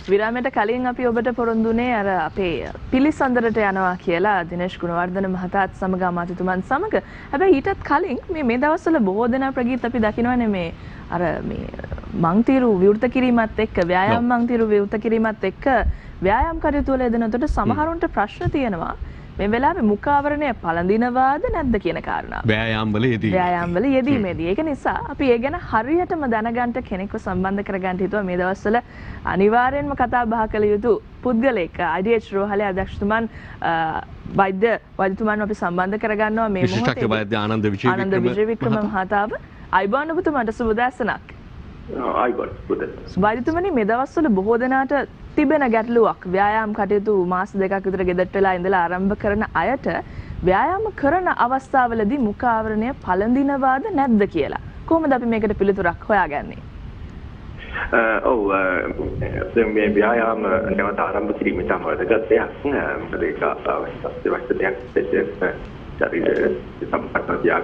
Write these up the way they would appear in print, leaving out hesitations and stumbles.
විරාමයට කලින් අපි ඔබට පොරොන්දුනේ අර අපේ පිළිසඳරට යනවා කියලා දිනේෂ් ගුණවර්ධන මහතාත් සමග අමාත්‍යතුමන් සමග. හැබැයි ඊටත් කලින් මේ දවස්වල බොහෝ දෙනා ප්‍රගීත් අපි දකිනවනේ මේ අර මේ මංතිරු විවෘත කිරීමත් එක්ක ව්‍යායාම මංතිරු විවෘත කිරීමත් එක්ක ව්‍යායාම කටයුතු වල යෙදෙනකොට සමහරුන්ට ප්‍රශ්න තියෙනවා. මේ වෙලාවේ මුඛාවරණය පළඳිනවාද නැද්ද කියන කාරණාව. ව්‍යායාම වල යෙදීමේදී. ඒක නිසා අපි ඒ ගැන හරියටම දැනගන්න කෙනෙක්ව සම්බන්ධ කරගන්න හිතුවා මේ දවස්වල අනිවාර්යෙන්ම කතා බහ කළ යුතු පුද්ගලෙක් IDH රෝහලේ අධ්‍යක්ෂතුමන් වෛද්‍යතුමන් අපි සම්බන්ධ කරගන්නවා මේ මොහොතේ. විශේෂඥ වෛද්‍ය ආනන්ද විජේවික්‍රම මහතාව. අයිබෝන් ඔබතුමාට සුබ දැසනක්. අයිබෝන් සුබ දැසනක්. වෛද්‍යතුමනි මේ දවස්වල බොහෝ දෙනාට තිබෙන ගැටලුවක් ව්‍යායාම කටයුතු මාස දෙකක් විතර ගෙදරට වෙලා ඉඳලා ආරම්භ කරන අයට ව්‍යායාම කරන අවස්ථාවලදී මුඛ ආවරණය පළඳිනවාද නැද්ද කියලා. කොහොමද අපි මේකට පිළිතුරක් හොයාගන්නේ? ඔව් දැන් මේ ව්‍යායාම නැවත ආරම්භ කිරීම තමයි වැදගත් දෙයක්. මොකද ඒක අවශ්‍ය දෙයක් ශරීරයේ සම්පූර්ණ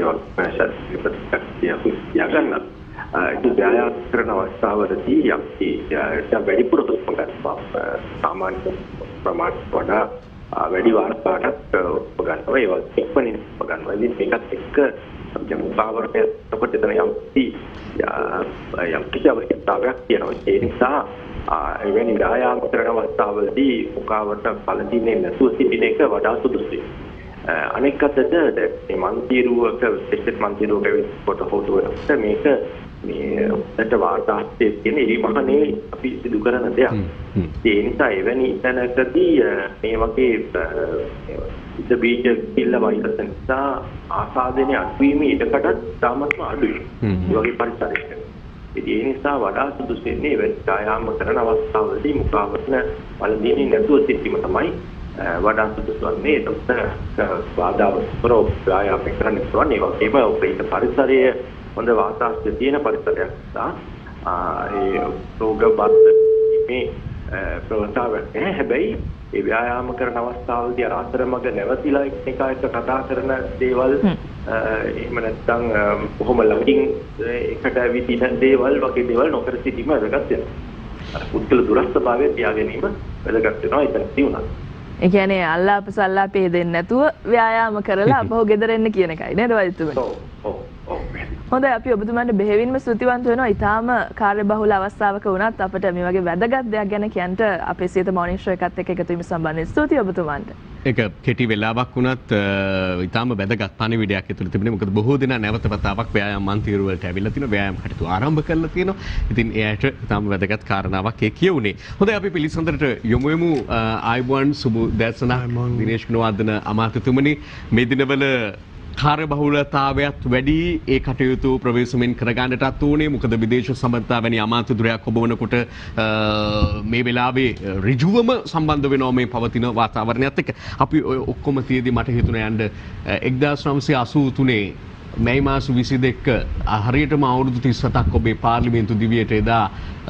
යාගන්න. ඒක ව්‍යායාම කරන අවස්ථාවලදී අපි වැඩිපුර සාමාන්‍ය ප්‍රමාණයට වඩා වැඩි වාරපාටක් ගන්නවා. ඒ වගේ ඉක්මනින් ගන්නවා. ඉතින් මේකත් එක්ක අපි මුඛාවරණය කොට දෙන යම් කිසි අවශ්‍යතාවයක් තියෙනවා. ඒ නිසා එවැනි ව්‍යායාම කරන අවස්ථාවලදී මුඛාවරණ පළඳින්නේ නැතුව සිටින එක වඩා සුදුසුයි. අනෙක් අතට මේ මන්තිරුවක විශේෂ මන්තිරුවක කොට හොතු වෙනකොට මේක මේකට වාර්තාස්තේ තියෙන ඉරිමහනේ අපි සිදු කරන දෙයක්. ඒ නිසා එවැනි තැනකදී මේ වගේ ඉද බීජ කිල්ල වෛරස් නිසා ආසාදනය අඩුවීමේ ඉඩකඩත් තාමත්ම අඩුයි. ඒ වගේ පරිසරයක. ඒ නිසා වඩා සුදුසු වෙන්නේ ව්‍යායාම කරන අවස්ථාවලදී මුඛාවරණ පළඳින්නේ නැතුව සිටීම තමයි වඩා සුදුසු වන්නේ. ඒකට බාධා ව්‍යායාම කරන්න පුළුවන්. ඒ වගේම උපේත පරිසරය හොඳ වාතාවරණය තියෙන පරිසරයක් නිසා ඒ රෝග බාධා ප්‍රවණතාවයක් නැහැ. හැබැයි ඒ ව්‍යායාම කරන අවස්ථාවලදී අතරමඟ නැවතිලා එකිනෙකා එක්ක කතා කරන දේවල් එහෙම නැත්නම් කොහොම ළඟින් එකට විදින දේවල් වගේ දේවල් නොකර සිටීම වැදගත් වෙනවා. පුද්ගල දුරස්ථභාවය තියා ගැනීම වැදගත් වෙනවා. එතන තියුණා. ඒ කියන්නේ අල්ලාප සල්ලාපේ දෙන්නේ නැතුව ව්‍යායාම කරලා අපහු ගෙදර එන්න කියන එකයි නේද වෛද්‍යතුමනි? ඔව්. හොඳයි අපි ඔබතුමාට බෙහෙවින්ම ස්තුතිවන්ත වෙනවා. ඊටාම කාර්යබහුල අවස්ථාවක වුණත් අපිට මේ වගේ වැදගත් දෙයක් ගැන කියන්න අපේ සියත මොනිටර් එකත් එක්ක එකතු වීම සම්බන්ධයෙන් ස්තුතියි ඔබතුමාන්ට. ඒක කෙටි වෙලාවක් වුණත් ඊටාම වැදගත් පණිවිඩයක් ඇතුළත තිබුණේ. මොකද බොහෝ දෙනා නැවත වතාවක් ව්‍යායාම මන්තිරු වලට ඇවිල්ලා තිනවා. ව්‍යායාම කටයුතු ආරම්භ කරලා තියෙනවා. ඉතින් එයාට ඊටාම වැදගත් කාරණාවක් ඒ කියුනේ. හොඳයි අපි පිළිසඳරට යමු ආයිබෝන් සුබ දැසනක් දිනේෂ් ගුණවර්ධන අමාත්‍යතුමනි මේ දිනවල කාර්යබහුලතාවයත් වැඩි ඒ කටයුතු ප්‍රවේශමෙන් කරගන්නටත් ඕනේ. මොකද විදේශ සම්බන්ධතා වැනි අමාත්‍යදුරයක් ඔබ වනකොට මේ වෙලාවේ ඍජුවම සම්බන්ධ වෙනවා මේ පවතින වාතාවරණයත් එක්ක. අපි ඔක්කොම තියදී මට හිතුණා යන්න 1983 මැයි මාස 22 හරියටම අවුරුදු 37ක් ඔබේ පාර්ලිමේන්තු දිවියට එදා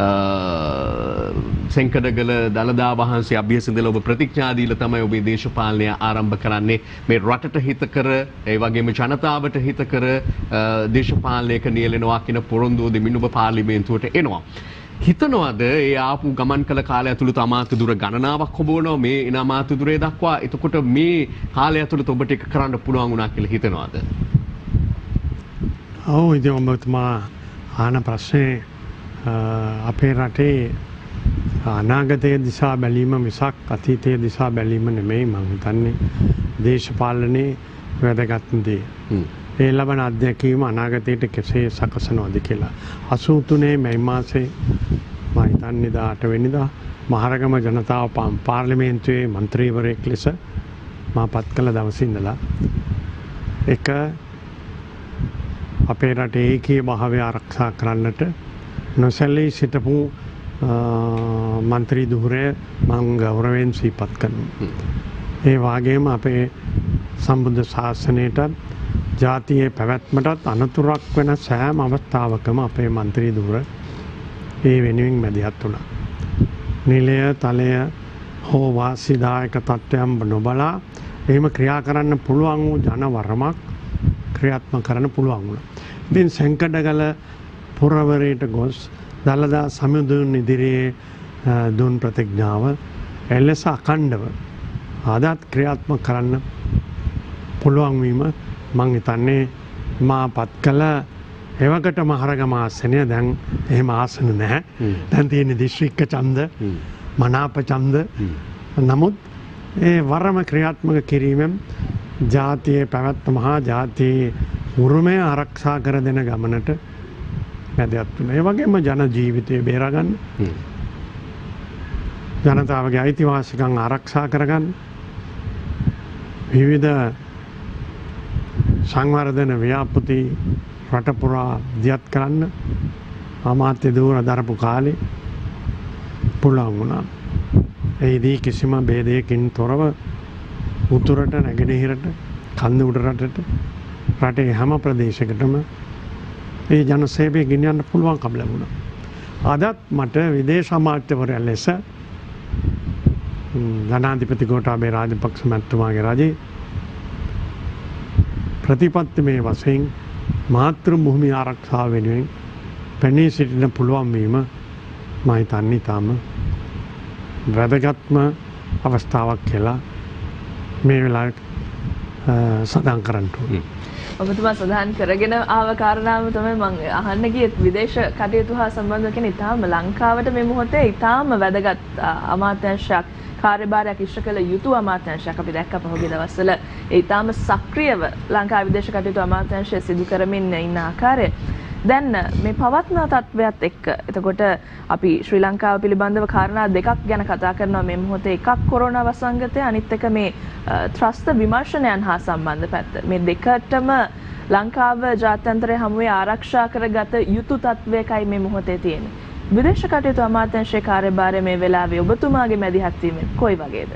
සෙන්කඩගල දළදා වහන්සේ අභියසින්දලා ඔබ ප්‍රතිඥා දීලා තමයි ඔබේ දේශපාලනය ආරම්භ කරන්නේ. මේ රටට හිත කර ඒ වගේම ජනතාවට හිත කර දේශපාලනයක නියැලෙනවා කියන පොරොන්දුව දෙමින් ඔබ පාර්ලිමේන්තුවට එනවා. හිතනවාද ඒ ආපු ගමන් කළ කාලය ඇතුළත අමාත්‍ය දුර ගණනාවක් හොබවනවා මේ එන අමාත්‍ය දුරේ දක්වා. එතකොට මේ කාලය ඇතුළත ඔබට ඒක කරන්න පුළුවන් වුණා කියලා හිතනවාද? ඔව් ඉතින් ඔබතුමා ආන ප්‍රශ්නේ අපේ රටේ අනාගතයේ දිසා බැලීම මිසක් අතීතයේ දිසා බැලීම නෙමෙයි මම හිතන්නේ දේශපාලනයේ වැදගත්ම දේ. ඒ ලබන අත්දැකීම අනාගතයට කෙසේ සකසනවද කියලා. 83 මැයි මාසේ මම හිතන්නේ 18 වෙනිදා මහරගම ජනතාව පාර්ලිමේන්තුවේ මන්ත්‍රීවරයෙක් ලෙස මා පත් කළ දවසේ ඉඳලා එක අපේ රටේ ඒකීය භාවය ආරක්ෂා කරන්නට නොසැලී සිටපු මන්ත්‍රී ධුරය මම ගෞරවයෙන් සිහිපත් කරනවා. ඒ වගේම අපේ සම්බුද්ධ ශාසනයට ජාතියේ පැවැත්මටත් අනතුරක් වෙන සෑම අවස්ථාවකම අපේ මන්ත්‍රී ධුර ඒ වෙනුවෙන් මැදිහත් වුණා. නිලය තලය හෝ වාසිදායක තත්ත්වයන් නොබලා එහෙම ක්‍රියා කරන්න පුළුවන් වූ ජනවරමක් ක්‍රියාත්මක කරන්න පුළුවන් වුණා. ඉතින් සෙන්කඩගල පුරවරයට ගොස් දළදා සමුදුන් ඉදිරියේ දුන් ප්‍රතිඥාව එලෙස අකණ්ඩව අදත් ක්‍රියාත්මක කරන්න පුළුවන් වීම මං හිතන්නේ මා පත් කළ එවකට මහරගම ආසනය දැන් එහෙම ආසන නැහැ. දැන් තියෙන දිස්ත්‍රික්ක ඡන්ද මනාප ඡන්ද. නමුත් ඒ වරම ක්‍රියාත්මක කිරීමෙන් ජාතියේ පැවැත්ම හා ජාතියේ උරුමය ආරක්ෂා කර දෙන ගමනට මැදයත් වුණා. ඒ වගේම ජන ජීවිතය බේරගන්න, ජනතාවගේ අයිතිවාසිකම් ආරක්ෂා කරගන්න, විවිධ සංවර්ධන ව්‍යාපෘති රට පුරා දියත් කරන්න අමාත්‍ය ධූර දරපු කාලේ පුළුවන් වුණා. එහිදී කිසිම ભેදයකින් තොරව උතුරට නැගෙනහිරට කන්ද උඩරටට රටේ හැම ප්‍රදේශයකටම ඒ ජන සේවය ගෙනියන්න පුළුවන්කම ලැබුණා. අදත් මට විදේශ අමාත්‍යවරයා ලෙස ජනාධිපති ගෝඨාභය රාජපක්ෂ මැතිතුමාගේ රජේ ප්‍රතිපත්තිමය වශයෙන් මාතෘ භූමි ආරක්ෂාව වෙනුවෙන් පැනී සිටින්න පුළුවන් වීම මම හිතන්නේ තාම වැදගත්ම අවස්ථාවක් කියලා මේ වෙලාවට සඳහන් කරන්න ඕනේ. ඔබතුමා සඳහන් කරගෙන ආව කාරණාව තමයි මම අහන්න ගියේ විදේශ කටයුතු හා සම්බන්ධ කෙනෙක් ඉතාම ලංකාවට මේ මොහොතේ ඉතාම වැදගත් අමාත්‍යාංශයක් කාර්යභාරයක් ඉෂ්ට කළ යුතු අමාත්‍යාංශයක් අපි දැක්කා පහුගිය දවස්වල ඒ ඉතාම සක්‍රියව ලංකා විදේශ කටයුතු අමාත්‍යාංශය සිදු කරමින් ඉන්න ආකාරය දැන් මේ පවත්නා තත්වයක් එක්ක එතකොට අපි ශ්‍රී ලංකාව පිළිබඳව කාරණා දෙකක් ගැන කතා කරනවා මේ මොහොතේ එකක් කොරෝනා වසංගතය අනිත් එක මේ ත්‍රස්ත විමර්ශනයන් හා සම්බන්ධ පැත්ත මේ දෙකටම ලංකාව ජාත්‍යන්තරය හමුවේ ආරක්ෂා කරගත යුතු තත්වයකයි මේ මොහොතේ තියෙන්නේ විදේශ කටයුතු අමාත්‍යාංශයේ කාර්යභාරය මේ වෙලාවේ ඔබතුමාගේ මැදිහත් වීමෙන් කොයි වගේද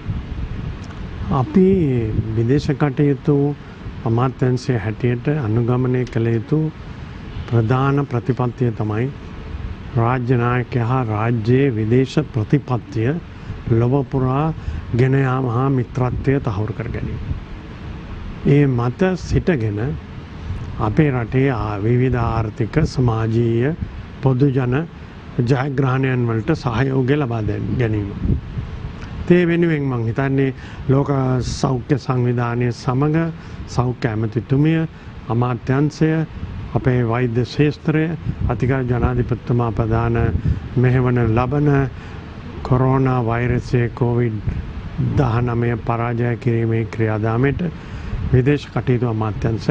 අපි විදේශ කටයුතු අමාත්‍යාංශයේ හැටියට අනුගමනය කළ යුතු ප්‍රධාන ප්‍රතිපත්තිය තමයි රාජ්‍ය නායකයා හා රාජ්‍යයේ විදේශ ප්‍රතිපත්තිය ලොව පුරා ගෙන යාම හා මිත්‍රත්වය තහවුරු කර ගැනීම. ඒ මත සිටගෙන අපේ රටේ විවිධ ආර්ථික සමාජීය පොදු ජන ජයග්‍රහණයන් වලට සහයෝගය ලබා ගැනීම. ඒ වෙනුවෙන් මම හිතන්නේ ලෝක සෞඛ්‍ය සංවිධානයේ සමග සෞඛ්‍ය ඇමතිතුමිය අමාත්‍යාංශය අපේ වෛද්‍ය ශාස්ත්‍රය අතිගාර ජනාධිපතිතුමා ප්‍රධාන මෙහෙවන ලබන කොරෝනා වෛරසයේ COVID-19 පරාජය කිරීමේ ක්‍රියාදාමයට විදේශ කටයුතු අමාත්‍යාංශය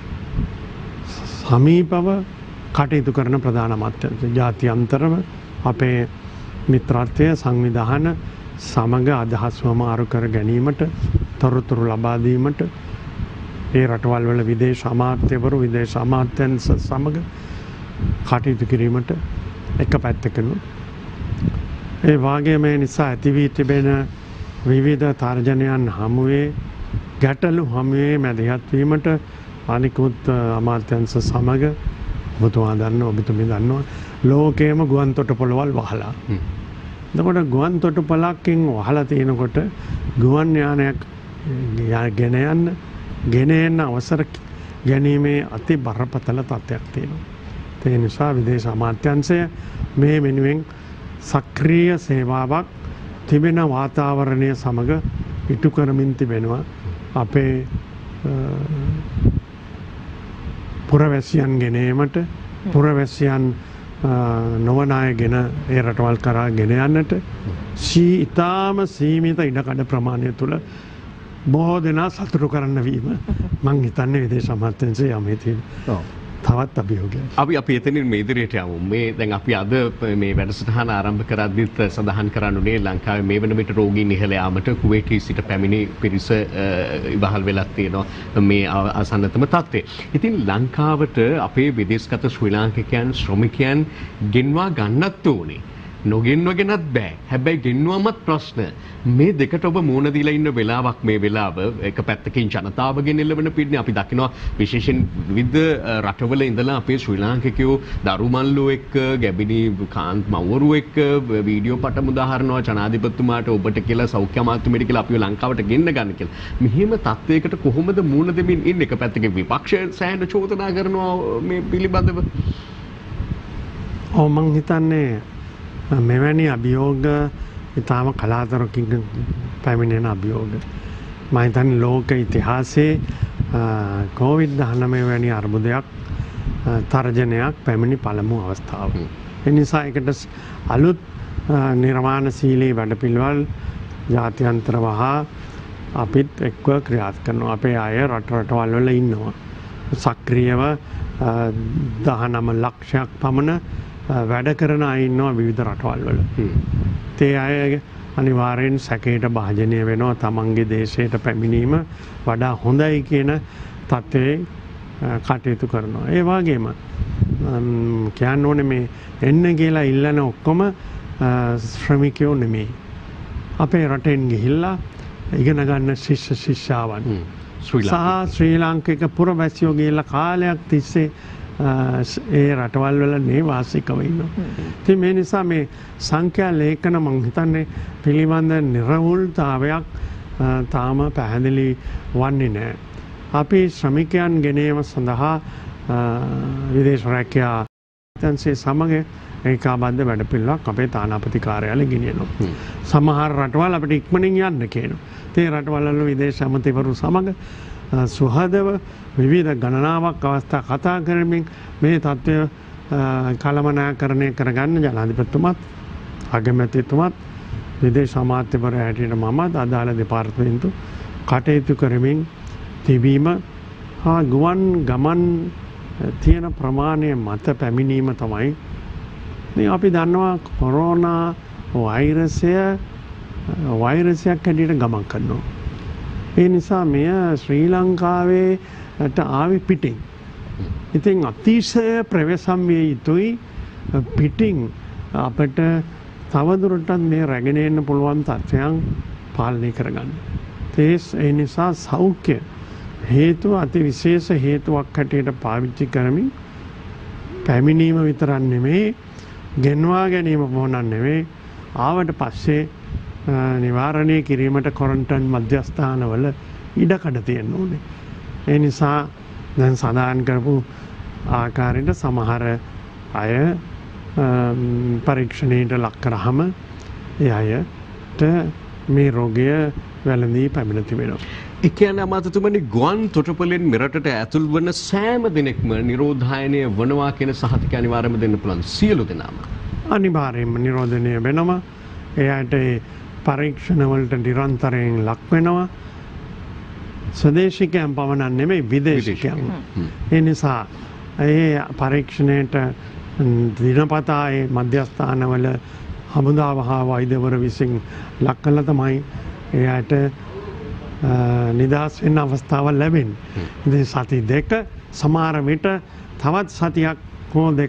සමීපව කටයුතු කරන ප්‍රධාන අමාත්‍යාංශය ජාත්‍යන්තරව අපේ මිත්‍රත්වය සංවිධාන සමග අදහස් වමාරු කර ගැනීමට තොරතුරු ලබා දීමට ඒ රටවල් වල විදේශ අමාත්‍යවරු විදේශ අමාත්‍යංශ සමග කටයුතු කිරීමට එක පැත්තකින් ඒ වාගේම නිසා ඇති වී තිබෙන විවිධ තර්ජනයන් හමුවේ ගැටලු හමුවේ මැදිහත් වීමට අනිකුත් අමාත්‍යංශ සමග ඔබතුමා දන්නවා ඔබතුමී දන්නවා ලෝකයේම ගුවන් තොටුපළවල් වහලා. එතකොට ගුවන් තොටුපළකින් වහලා තිනකොට ගුවන් යානයක් ගෙන එන්න අවසර ගැනීමේ අති බරපතල තත්ත්වයක් තියෙනවා. ඒ නිසා විදේශ අමාත්‍යාංශය මේ වෙනුවෙන් සක්‍රීය සේවාවක් තිබෙන වාතාවරණය සමග ඉටු කරමින් තිබෙනවා. අපේ පුරවැසියන් ගෙනීමට පුරවැසියන් නොවන අය ගෙන ඒ රටවල් කරා ගෙන යන්නට ඉතාම සීමිත ඉඩකඩ ප්‍රමාණය තුළ බොහෝ දෙනා සතුටු කරන්න වීම මං හිතන්නේ විදේශ අමාත්‍යාංශයේ යමේ තියෙන තවත් අභියෝගයක්. අපි එතනින් මේ ඉදිරියට යමු. මේ දැන් අපි අද මේ වැඩසටහන ආරම්භ කරද්දිත් සඳහන් කරන්නුනේ ලංකාවේ මේ වන විට රෝගීන් ඉහළ යාමට කුවේටි සිට පැමිණි පිරිස ඉවහල් වෙලා තියෙනවා මේ අසන්නතම තත්ත්වය. ඉතින් ලංකාවට අපේ විදේශගත ශ්‍රී ලාංකිකයන් ශ්‍රමිකයන් ගෙන්වා ගන්නත් ඕනේ. නොගෙන්වගෙනත් බෑ. හැබැයි ගෙන්වමත් ප්‍රශ්න. මේ දෙකට ඔබ මුහුණ දීලා ඉන්න වෙලාවක් මේ වෙලාව එක පැත්තකින් ජනතාවගෙන් එළවෙන පීඩනය අපි දකිනවා විශේෂයෙන් විවිධ රටවල ඉඳලා අපේ ශ්‍රී ලාංකිකයෝ දරුමල්ලෝ එක්ක ගැබිණි කාන්ත් මව්වරු එක්ක වීඩියෝ පටම උදාහරනවා ජනාධිපතිතුමාට ඔබට කියලා සෞඛ්‍ය අමාත්‍යමයට කියලා අපිව ලංකාවට ගෙන්න ගන්න කියලා. මෙහෙම තත්වයකට කොහොමද මුහුණ දෙමින් ඉන්නේ? එක පැත්තකින් විපක්ෂය සෑහෙන චෝදනා කරනවා මේ පිළිබඳව. මං හිතන්නේ මෙවැනි අභියෝග ඉතාම කලාතුරකින් පැමිණෙන අභියෝග. මම හිතන්නේ ලෝක ඉතිහාසයේ COVID-19 වැනි අර්බුදයක් තර්ජනයක් පැමිණි පළමු අවස්ථාව. ඒ නිසා ඒකට අලුත් නිර්මාණශීලී වැඩපිළිවෙළ ජාත්‍යන්තර වහා අපිත් එක්ව ක්‍රියාත් කරනවා. අපේ අය රටවල් වල ඉන්නවා. සක්‍රියව 19 ලක්ෂයක් පමණ වැඩ කරන අය ඉන්නවා විවිධ රටවල් වල. ඒ අය අනිවාර්යෙන් සැකයට භාජනය වෙනවා තමන්ගේ දේශයට පැමිණීම වඩා හොඳයි කියන තත්ත්වයේ කටයුතු කරනවා. ඒ වගේම කියන්න ඕනේ මේ එන්න කියලා ඉල්ලන ඔක්කොම ශ්‍රමිකයෝ නෙමෙයි. අපේ රටෙන් ගිහිල්ලා ඉගෙන ගන්න ශිෂ්‍ය ශිෂ්‍යාවන් සහ ශ්‍රී ලාංකික පුරවැසියෝ ගිහිල්ලා කාලයක් තිස්සේ ඒ රටවල් වල නේවාසිකව ඉන්නවා. ඉතින් මේ නිසා මේ සංඛ්‍යා ලේඛන මම හිතන්නේ පිළිබඳ නිර්වෘල්තාවයක් තාම පැහැදිලි වන්නේ නැහැ. අපි ශ්‍රමිකයන් ගෙනීම සඳහා විදේශ රැකියා තන්සේ සමග ඒකාබද්ධ වැඩපිළිවෙලක් අපේ තානාපති කාර්යාලය ගෙනියනවා. සමහර රටවල් අපිට ඉක්මනින් යන්න කියනවා. ඒ රටවල් වල විදේශ ඇමතිවරු සමග සුහදව විවිධ ගණනාවක් අවස්ථා කතා කරමින් මේ තත්ත්වය කළමනාකරණය කරගන්න ජනාධිපතිතුමත් අගමැතිතුමත් විදේශ අමාත්‍යවරයා හැටියට මමත් අදාළ දෙපාර්තමේන්තු කටයුතු කරමින් තිබීම හා ගුවන් ගමන් තියෙන ප්‍රමාණය මත පැමිණීම තමයි. ඉතින් අපි දන්නවා කොරෝනා වෛරසයක් හැටියට ගමන් කරනවා. ඒ නිසා මෙය ශ්‍රී ලංකාවේට ආවේ පිටින්. ඉතින් අතිශය ප්‍රවේශම් විය යුතුයි පිටින් අපිට තවදුරටත් මේ රැගෙන එන්න පුළුවන් තත්ත්වයන් පාලනය කරගන්න. ඒ නිසා සෞඛ්‍ය හේතුව අති විශේෂ හේතුවක් හැටියට පාවිච්චි කරමින් පැමිණීම විතරක් නෙමෙයි ගෙන්වා ගැනීම පමණක් නෙමෙයි ආවට පස්සේ නිවාරණය කිරීමට කොරන්ටයින් මධ්‍යස්ථානවල ඉඩකඩ තියෙන්න ඕනේ. ඒ නිසා දැන් සඳහන් කරපු ආකාරයට සමහර අය පරීක්ෂණයට ලක් කරාම ඒ අයට මේ රෝගය වැළඳී පැමිණ තිබෙනවා. ඒ කියන්නේ අමාත්‍යතුමනි ගුවන් තොටුපළෙන් මෙරටට ඇතුල් වන සෑම දිනෙකම නිරෝධායනය වනවා කියන සහතික අනිවාර්යයෙන්ම දෙන්න පුළුවන් සියලු දෙනාම. අනිවාර්යයෙන්ම නිරෝධනය වෙනවා. එයාට පරීක්ෂණ වලට නිරන්තරයෙන් ලක් වෙනවා. ස්වදේශිකයන් පමණක් නෙමෙයි විදේශිකයන්. ඒ නිසා ඒ පරීක්ෂණයට දිනපතා ඒ මධ්‍යස්ථානවල හමුදාව හා වෛද්‍යවරු විසින් ලක් කළා තමයි එයාට නිදහස් වෙන්න අවස්ථාවක් ලැබෙන්නේ. ඉතින් සති දෙක සමහර විට තවත් සතියක් හෝ දෙකක්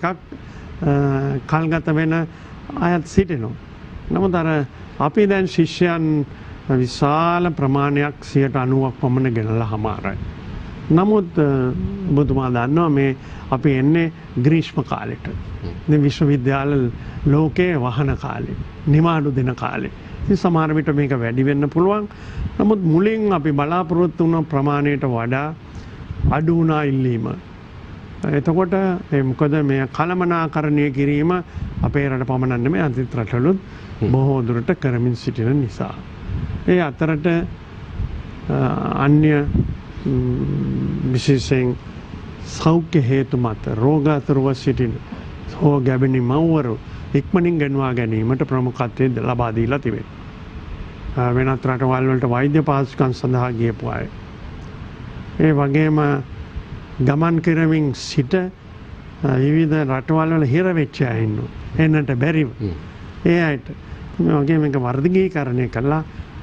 කල්ගත වෙන අයත් සිටිනවා. නමුත් අපි දැන් ශිෂ්‍යයන් විශාල ප්‍රමාණයක් 90ක් පමණ ගෙනලා හමාරයි. නමුත් ඔබතුමා දන්නවා මේ අපි එන්නේ ග්‍රීෂ්ම කාලෙට. ඉතින් විශ්වවිද්‍යාල ලෝකයේ වහන කාලේ, නිවාඩු දෙන කාලේ. ඉතින් සමහර විට මේක වැඩි වෙන්න පුළුවන්. නමුත් මුලින් අපි බලාපොරොත්තු වුණ ප්‍රමාණයට වඩා අඩු වුණා ඉල්ලීම. එතකොට මොකද මේ කළමනාකරණය කිරීම අපේ රට පමණක් නෙමෙයි අනිත් රටවලුත් බොහෝ දුරට කරමින් සිටින නිසා. ඒ අතරට අන්‍ය විශේෂයෙන් සෞඛ්‍ය හේතු මත රෝගාතුරව සිටින හෝ ගැබෙන මව්වරු ඉක්මනින් ගෙන්වා ගැනීමට ප්‍රමුඛත්වය ලබා දීලා තිබෙනවා. වෙනත් රටවල් වලට වෛද්‍ය පහසුකම් සඳහා ගියපු අය. ඒ වගේම ගමන් කරමින් සිට විවිධ රටවල් වල හිර වෙච්ච අය ඉන්නවා. එන්නට බැරිව. ඒ අයට මේ වගේ මේක වර්ධකීකරණය කළා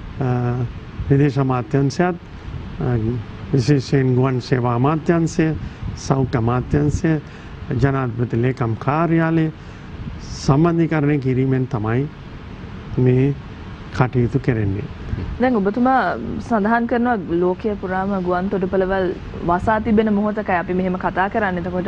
විදේශ අමාත්‍යාංශයත් විශේෂයෙන් ගුවන් සේවා අමාත්‍යාංශය සෞඛ්‍ය අමාත්‍යාංශය ජනාධිපති ලේකම් කාර්යාලය සම්බන්ධීකරණය කිරීමෙන් තමයි මේ කටයුතු කරන්නේ. දැන් ඔබතුමා සඳහන් කරනවා ලෝකයේ පුරාම ගුවන් තොටුපළවල් වසා තිබෙන මොහොතකයි අපි මෙහෙම කතා කරන්නේ. එතකොට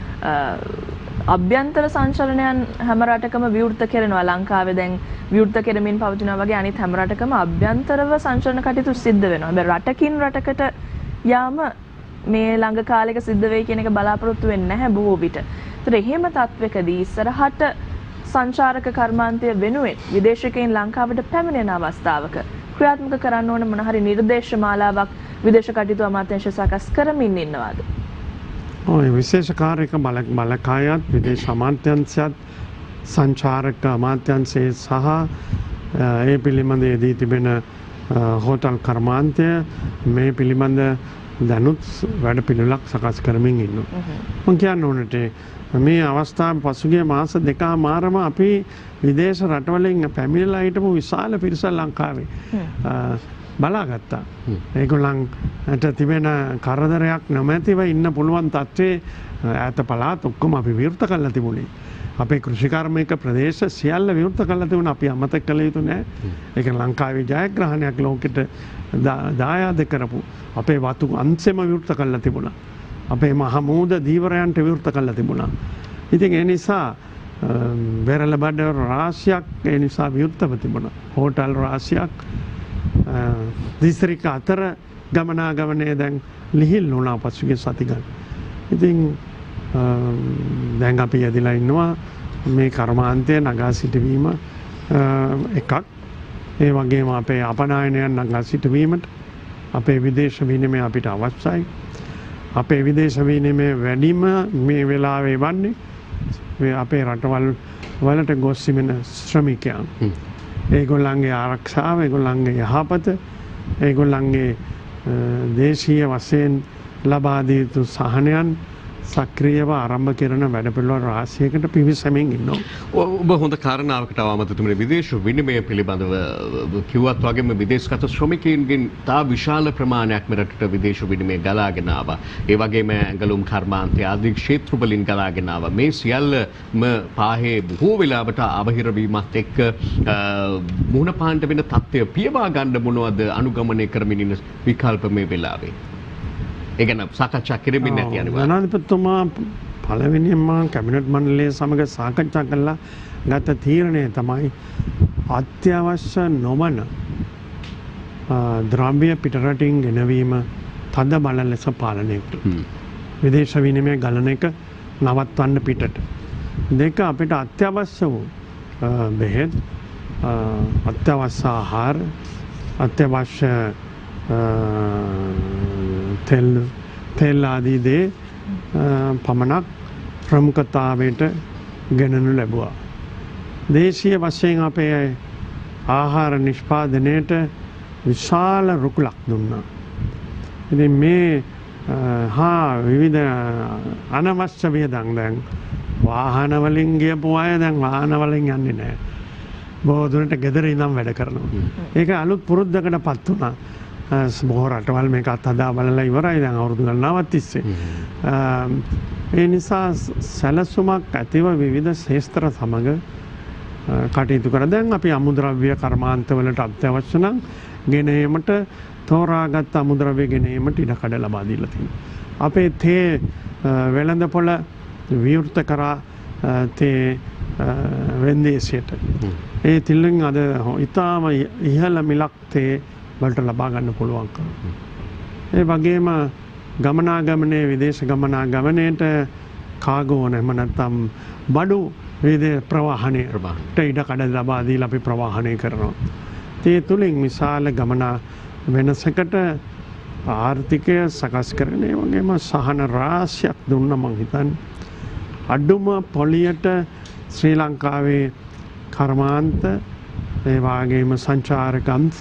අභ්‍යන්තර සංචලනයන් හැම රටකම විවෘත කරනවා. ලංකාවේ දැන් විවෘත කරමින් පවතිනවා වගේ අනිත් හැම රටකම අභ්‍යන්තරව සංචලන කටයුතු සිද්ධ වෙනවා. හැබැයි රටකින් රටකට යාම මේ ළඟ කාලෙක සිද්ධ වෙයි කියන එක බලාපොරොත්තු වෙන්නේ නැහැ බොහෝ විට. ඒතර එහෙම තත්වයකදී ඉස්සරහට සංචාරක කර්මාන්තය වෙනුවෙන් විදේශිකයින් ලංකාවට පැමිණෙන අවස්ථාවක ක්‍රියාත්මක කරන්න ඕන මොන හරි නිර්දේශ මාලාවක් විදේශ කටයුතු අමාත්‍යාංශය සකස් කරමින් ඉන්නවාද? ඔය විශේෂ කාර්යක බලකායත් විදේශ අමාත්‍යාංශයත් සංචාරක අමාත්‍යාංශයේ සහ ඒ පිළිබඳ යෙදී තිබෙන හෝටල් කර්මාන්තය මේ පිළිබඳ දැනුත් වැඩ පිළිවෙලක් සකස් කරමින් ඉන්නවා. මම කියන්න ඕනට මේ අවස්ථාව පසුගිය මාස දෙකමාරම අපි විදේශ රටවලින් පැමිණලා හිටපු විශාල පිරිසක් ලංකාවේ බලාගත්තා. ඒගොල්ලන්ට තිබෙන කරදරයක් නොමැතිව ඉන්න පුළුවන් තත්ත්වයේ ඈත පළාත් ඔක්කොම අපි විවෘත කරලා තිබුණේ. අපේ කෘෂිකර්මික ප්‍රදේශ සියල්ල විවෘත කරලා තිබුණා. අපි අමතක කළ යුතු නෑ. ඒක ලංකාවේ ජයග්‍රහණයක් ලෝකෙට දායාද කරපු අපේ වතු අංශෙම විවෘත කරලා තිබුණා. අපේ මහමූද දීවරයන්ට විවෘත කරලා තිබුණා. ඉතින් ඒ නිසා වෙරළ බඩ රාශියක් ඒ නිසා විවෘතව තිබුණා. හෝටල් රාශියක් දිස්ත්‍රික්ක අතර ගමනාගමනය දැන් ලිහිල් වුණා පසුගිය සති ගන්න. ඉතින් දැන් අපි යදිලා ඉන්නවා මේ කර්මාන්තය නගා සිටවීම එකක්. ඒ වගේම අපේ අපනායනයන් නගා සිටවීමට අපේ විදේශ විනිමය අපිට අවශ්‍යයි. අපේ විදේශ විනිමය වැඩිම මේ වෙලාවේ වන්නේ අපේ රටවල් වලට ගොස් සිටින ශ්‍රමිකයන්. ඒගොල්ලන්ගේ ආරක්ෂාව, ඒගොල්ලන්ගේ යහපත, ඒගොල්ලන්ගේ දේශීය වශයෙන් ලබා දිය යුතු සහනයන් සක්‍රියව ආරම්භ කරන වැඩපිළිවෙළ රාශියකට පිවිසෙමින් ඉන්නවා. ඔබ හොඳ කාරණාවකට අවමතතුමනි විදේශ විනිමය පිළිබඳව කිව්වත් වගේම විදේශගත ශ්‍රමිකයින්ගෙන් තා විශාල ප්‍රමාණයක් මෙරටට විදේශ විනිමය ගලාගෙන ආවා. ඒ වගේම ඇඟලුම් කර්මාන්තය ආදී ක්ෂේත්‍රවලින් ගලාගෙන ආවා. මේ සියල්ලම පාහේ බොහෝ වෙලාවට අවහිර වීමත් එක්ක මුහුණ පාන්න වෙන තත්ත්වය පියවා ගන්න මොනවද අනුගමනය කරමින් ඉන්න විකල්ප මේ වෙලාවේ? ඒ ගැන සාකච්ඡා කෙරෙමින් නැති අනිවාර්යයෙන්. ජනාධිපතිතුමා පළවෙනියෙන්ම කැබිනට් මණ්ඩලය සමග සාකච්ඡා කළා ගත තීරණය තමයි අත්‍යවශ්‍ය නොවන ද්‍රව්‍ය පිටරටින් ගෙනවීම තද බල ලෙස පාලනය කළා. විදේශ විනිමය ගලන එක නවත්වන්න පිටට. දෙක අපිට අත්‍යවශ්‍ය වූ බෙහෙත්, අත්‍යවශ්‍ය ආහාර, අත්‍යවශ්‍ය තෙල් ආදී දේ පමණක් ප්‍රමුඛතාවයට ගෙනනු ලැබුවා. දේශීය වශයෙන් අපේ ආහාර නිෂ්පාදනයට විශාල රුකුලක් දුන්නා. ඉතින් මේ හා විවිධ අනවශ්‍ය වියදම් දැන් වාහන වලින් ගියපු අය දැන් වාහන වලින් යන්නේ නැහැ. බොහෝ දුරට ගෙදර ඉඳන් වැඩ කරනවා. ඒක අලුත් පුරුද්දකටපත් වුණා. බොහෝ රටවල් මේක අත්හදා බලලා ඉවරයි දැන් අවුරුදු ගණනාවක් තිස්සේ. ඒ නිසා සැලසුමක් ඇතිව විවිධ ශේස්ත්‍ර සමග කටයුතු කර දැන් අපි අමුද්‍රව්‍ය කර්මාන්තවලට අත්‍යවශ්‍ය නම් ගෙන ඒමට තෝරාගත් අමුද්‍රව්‍ය ගෙන ඒමට ඉඩකඩ ලබා දීලා තියෙනවා. අපේ තේ වෙළඳපොළ විවෘත කරා තේ වෙන්දේසියට. ඒ තිල්ලෙන් අද ඉතාම ඉහළ මිලක් තේ වලට ලබා ගන්න පුළුවන්. ඒ වගේම ගමනාගමනයේ විදේශ ගමනාගමනයට කාගෝ නැම නැත්නම් බඩු විදේ ප්‍රවාහනයට ඉඩකඩ ලබා දීලා අපි ප්‍රවාහනය කරනවා. ඒ තුලින් විශාල ගමන වෙනසකට ආර්ථිකය සකස් කරගෙන ඒ වගේම සහන රාශියක් දුන්න මං හිතන්නේ. අඩුම පොලියට ශ්‍රී ලංකාවේ කර්මාන්ත ඒ වගේම සංචාරක අංශ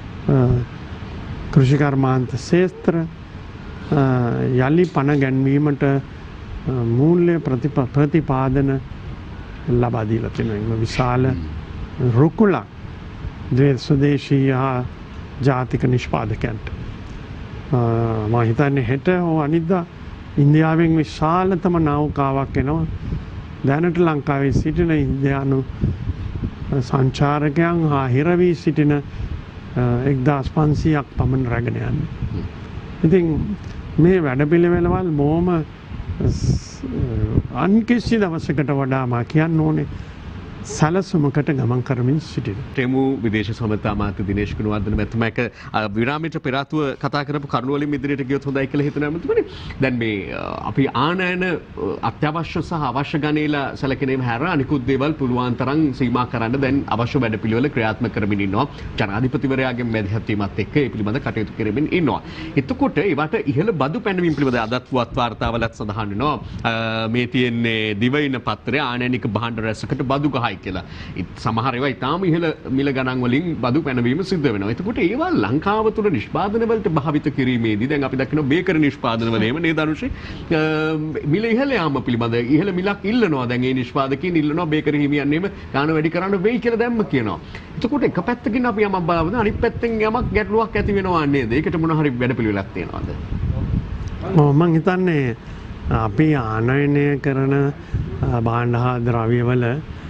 කෘෂිකර්මාන්ත ශේත්‍ර යලි පණ ගැන්වීමට මූල්‍ය ප්‍රතිපාදන ලබා දීලා තියෙනවා. විශාල රුකුලක් ස්වදේශීය ජාතික නිෂ්පාදකයන්ට. මම හිතන්නේ හෙට හෝ අනිද්දා ඉන්දියාවෙන් විශාලතම නෞකාවක් එනවා. දැනට ලංකාවේ සිටින ඉන්දියානු සංචාරකයන් හා හිරවී සිටින 1500ක් පමණ රැගෙන යන්නේ. ඉතින් මේ වැඩපිළිවෙළවල් බොහොම අන්කිසි දවසකට වඩා මා කියන්න ඕනේ සැලසුමකට ගමන් කරමින් සිටිනවා. ටෙමු විදේශ සමතා අමාත්‍ය දිනේෂ් ගුණවර්ධන මැතිතුමා එක විරාමයට පෙර ආතුව කතා කරපු කරුණු වලින් ඉදිරියට ගියොත් හොඳයි කියලා හිතනවා මැතිතුමනි. දැන් මේ අපි ආනයන අත්‍යවශ්‍ය සහ අවශ්‍ය ගණේලා සැලකෙනේම හැර අනිකුත් දේවල් පුළුවන් තරම් සීමා කරන්න දැන් අවශ්‍ය වැඩපිළිවෙල ක්‍රියාත්මක කරමින් ඉන්නවා. ජනාධිපතිවරයාගේ මැදිහත් වීමත් එක්ක ඒ පිළිබඳ කටයුතු කරමින් ඉන්නවා. එතකොට ඒවට ඉහළ බදු පැනවීම පිළිබඳ අදත් පුවත් වාර්තාවලත් සඳහන් වෙනවා. මේ තියෙන්නේ දිවයින පත්‍රය ආනයනික භාණ්ඩ රැසකට බදු ගහයි කියලා. සමහර ඒවා ඉතාම ඉහළ මිල ගණන් වලින් බදු පැනවීම සිද්ධ වෙනවා. එතකොට ඒවා ලංකාව තුළ නිෂ්පාදන වලට භාවිත කිරීමේදී දැන් අපි දකිනවා බේකරි නිෂ්පාදන වල එහෙම නේද අනුෂේ මිල ඉහළ යාම පිළිබඳ ඉහළ මිලක් ඉල්ලනවා. දැන් ඒ නිෂ්පාදකයන් ඉල්ලනවා බේකරි හිමියන් එහෙම ගාන වැඩි කරන්න වෙයි කියලා දැම්ම කියනවා. එතකොට එක පැත්තකින් අපි යමක් බලවද අනිත් පැත්තෙන් යමක් ගැටලුවක් ඇති වෙනවා නේද? ඒකට මොන හරි වැඩපිළිවෙලක් තියෙනවද? මම හිතන්නේ අපි ආනයනය කරන භාණ්ඩ හා ද්‍රව්‍යවල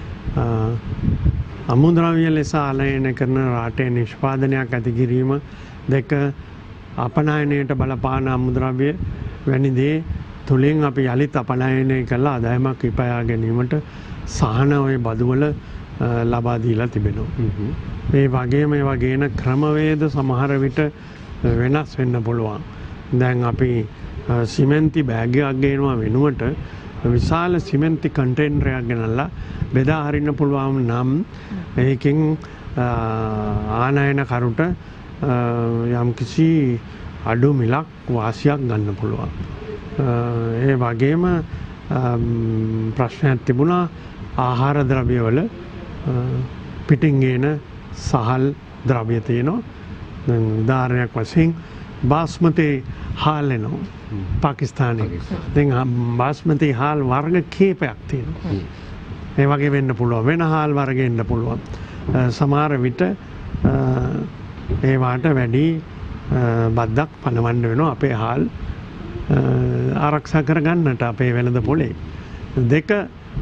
අමුද්‍රව්‍ය ලෙස ආනයනය කරන රටේ නිෂ්පාදනයක් ඇති කිරීම දෙක අපනයනයට බලපාන අමුද්‍රව්‍ය වැනි දේ තුලින් අපි යලිත් අපනයනය කළා ආදායමක් ඉපයා ගැනීමට සහන ඔය බදුවල ලබා දීලා තිබෙනවා. මේ වගේම ඒ වගේන ක්‍රමවේද සමහර විට වෙනස් වෙන්න පුළුවන්. දැන් අපි සිමෙන්ති බෑගයක් ගේනවා වෙනුවට විශාල සිමෙන්ති කන්ටේනරයක් ගෙනල්ලා බෙදා හරින්න පුළුවන් නම් ඒකෙන් ආනයන කරුට යම්කිසි අඩු මිලක් වාසියක් ගන්න පුළුවන්. ඒ වගේම ප්‍රශ්නයක් තිබුණා ආහාර ද්‍රව්‍යවල පිටින් ගේන සහල් ද්‍රව්‍ය තියෙනවා. උදාහරණයක් වශයෙන් බාස්මති හාල් එනවා පාකිස්තානයේ. දැන් බාස්මති හාල් වර්ග කීපයක් තියෙනවා. ඒ වගේ වෙන්න පුළුවන්. වෙන හාල් වර්ග එන්න පුළුවන්. සමහර විට ඒවාට වැඩි බද්දක් පනවන්න වෙනවා අපේ හාල් ආරක්ෂා කරගන්නට අපේ වෙළඳ පොලේ. දෙක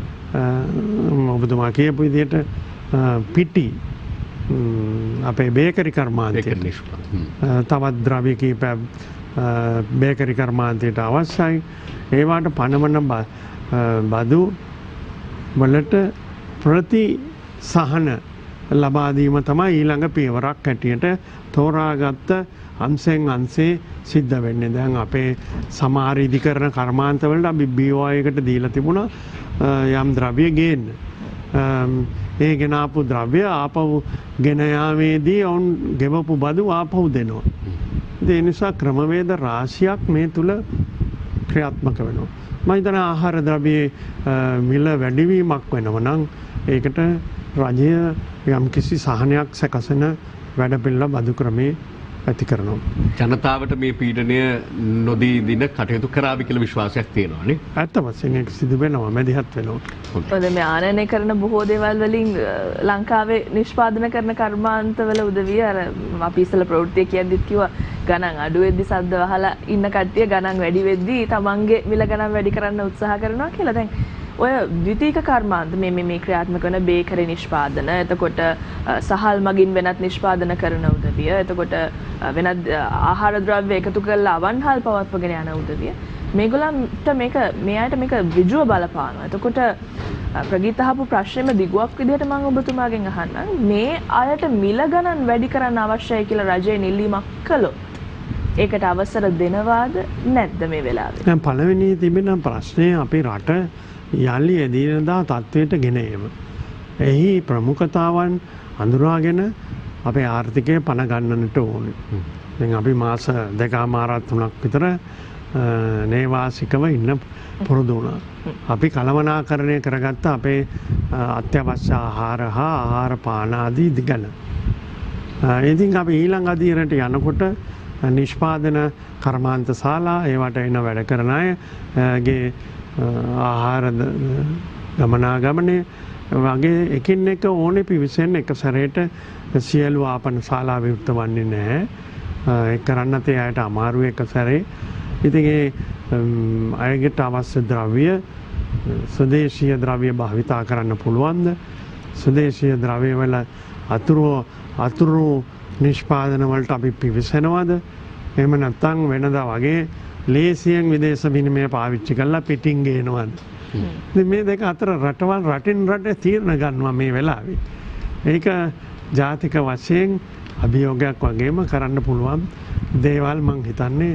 ඔබතුමා කියපු විදිහට පිටි අපේ බේකරි කර්මාන්තයට තවත් ද්‍රව්‍ය කීපයක් බේකරි කර්මාන්තයට අවශ්‍යයි. ඒවාට පනවන බදු වලට ප්‍රති සහන ලබා දීම තමයි ඊළඟ පියවරක් හැටියට තෝරාගත්ත අංශෙන් අංශේ සිද්ධ වෙන්නේ. දැන් අපේ සමහර ඉදිකරන කර්මාන්තවලට අපි BOI එකට දීලා තිබුණා යම් ද්‍රව්‍ය ගේන්න. ඒ ගෙනාපු ද්‍රව්‍ය ආපහු ගෙන යාමේදී ඔවුන් ගෙවපු බදු ආපහු දෙනවා. ඒ නිසා ක්‍රමවේද රාශියක් මේ තුල ක්‍රියාත්මක වෙනවා. මම හිතනවා ආහාර ද්‍රව්‍යයේ මිල වැඩිවීමක් වෙනවා නම් ඒකට රජය යම් කිසි සහනයක් සැකසෙන වැඩපිළිවෙල බදු ක්‍රමේ ඇති කරනවා. ජනතාවට මේ පීඩනය නොදී දින කටයුතු කරාවි කියලා විශ්වාසයක් තියෙනවා නේ. ඇත්ත වශයෙන් ඒක සිදු වෙනවා, මැදිහත් වෙනවා. ඔතන මේ ආනයනය කරන බොහෝ දේවල් වලින් ලංකාවේ නිෂ්පාදන කරන කර්මාන්තවල උදවිය අර අපි ඉස්සෙල්ලා ප්‍රවෘත්තිය කියද්දිත් කිව්වා ගණන් අඩු වෙද්දි සද්ද වහලා ඉන්න කට්ටිය ගණන් වැඩි වෙද්දි තමන්ගේ මිල ගණන් වැඩි කරන්න උත්සාහ කරනවා කියලා. දැන් ඔය ද්විතීක කර්මාන්ත මේ ක්‍රියාත්මක වන බේකරි නිෂ්පාදන, එතකොට සහල් මගින් වෙනත් නිෂ්පාදන කරන උදවිය, එතකොට වෙනත් ආහාර ද්‍රව්‍ය එකතු කරලා අවන්හල් පවත්වගෙන යන උදවිය, මේගොල්ලන්ට මේ අයට මේක ඍජුව බලපානවා. එතකොට ප්‍රගීත අහපු ප්‍රශ්නෙම දිගුවක් විදිහට මම ඔබතුමාගෙන් අහන්නම්, මේ අයට මිල ගණන් වැඩි කරන්න අවශ්‍යයි කියලා රජයෙන් ඉල්ලීමක් කළොත් ඒකට අවසර දෙනවාද නැද්ද මේ වෙලාවේ? දැන් පළවෙනි තිබෙන ප්‍රශ්නේ අපේ රට යලි එදිනෙදා තත්ත්වයට ගෙන ඒම. එහි ප්‍රමුඛතාවන් අඳුරාගෙන අපේ ආර්ථිකය පණ ගන්නට ඕනේ. දැන් අපි මාස 2-3 විතර නේවාසිකව ඉන්න පුරුදු වුණා. අපි කළමනාකරණය කරගත්ත අපේ අත්‍යවශ්‍ය ආහාර හා ආහාර පාන ආදී දිගන. ඉතින් අපි ඊළඟ අදියරට යනකොට නිෂ්පාදන කර්මාන්ත ශාලා ඒවට එන වැඩ කරන අයගේ ආහාර ගමනාගමනය වගේ එකින් එක ඕනේ පිවිසෙන්න එක සැරේට සියලු ආපන ශාලා විවෘත වන්නේ නැහැ. ඒක කරන්නත් ඒ අයට අමාරු එක සැරේ. ඉතින් ඒ අයකට අවශ්‍ය ද්‍රව්‍ය ස්වදේශීය ද්‍රව්‍ය භාවිතා කරන්න පුළුවන්ද? ස්වදේශීය ද්‍රව්‍ය වල අතුරු නිෂ්පාදන වලට අපි පිවිසෙනවද? එහෙම නැත්නම් වෙනදා වගේ ලේසියෙන් විදේශ විනිමය පාවිච්චි කරලා පිටින් ගේනවද? ඉතින් මේ දෙක අතර රටවල් රටින් රට තීරණ ගන්නවා මේ වෙලාවේ. ඒක ජාතික වශයෙන් අභියෝගයක් වගේම කරන්න පුළුවන් දේවල් මං හිතන්නේ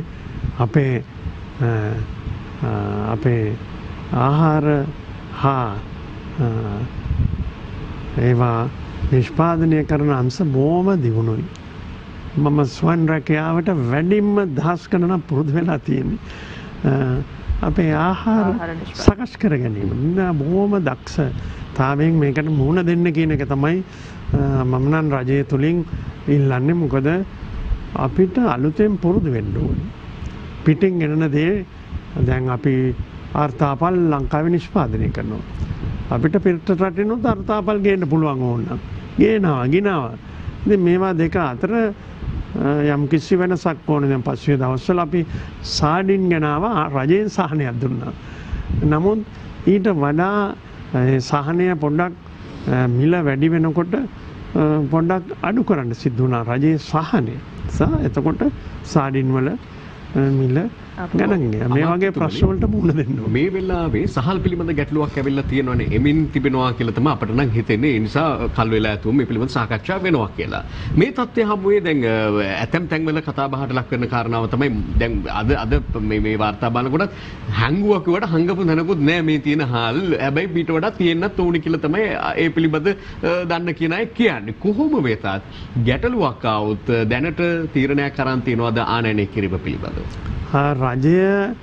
අපේ ආහාර හා ඒවා නිෂ්පාදනය කරන අංශ බොහොම දියුණුයි. මම ස්වන් රැකියාවට වැඩිම දහස් ගණනක් පුරුදු වෙලා තියෙන්නේ. අපේ ආහාර සකස් කර ගැනීම. බොහොම දක්ෂතාවයෙන් මේකට මුහුණ දෙන්න කියන එක තමයි මම නම් රජය තුලින් ඉල්ලන්නේ. මොකද අපිට අලුතෙන් පුරුදු වෙන්න ඕනේ. පිටින් එන දේ දැන් අපි අර්ථාපල් ලංකාවේ නිෂ්පාදනය කරනවා. අපිට පිට රටිනුත් අර්ථාපල් ගේන්න පුළුවන් ඕන. ගිනවා. ඉතින් මේවා දෙක අතර යම් කිසි වෙනසක් ඕනේ. දැන් පස්සේ දවස්වල අපි සාඩින් ගෙනාවා රජයෙන් සහනයක් දුන්නා. නමුත් ඊට වඩා සහනය පොඩ්ඩක් මිල වැඩි වෙනකොට පොඩ්ඩක් අඩු කරන්න සිද්ධ වුණා රජයේ සහනය. එතකොට සාඩින් වල මිල ගණන් ගියා. මේ වගේ ප්‍රශ්න වලට මුහුණ දෙන්න ඕනේ. මේ වෙලාවේ සහල් පිළිබඳ ගැටලුවක් ඇවිල්ලා තියෙනවානේ. එමින් තිබෙනවා කියලා තමයි අපිට නම් හිතෙන්නේ. ඒ නිසා කල් වෙලා ඇතුව මේ පිළිබඳ සාකච්ඡා වෙනවා කියලා. මේ තත්ත්වය හමුවේ දැන් ඇතැම් තැන්වල කතා බහට ලක් වෙන කාරණාව තමයි දැන් අද මේ වාර්තා බලනකොට හංගුවක් වට හංගපු දැනකුත් නෑ මේ තියෙන හාල්. හැබැයි ඊට වඩා තියෙන්නත් ඕනි කියලා තමයි ඒ පිළිබඳ දන්න කියන අය කියන්නේ. කොහොම වෙතත් ගැටලුවක් ආවොත් දැනට තීරණයක් අරන් තියනවාද ආනයනය කිරීම පිළිබඳව? රජය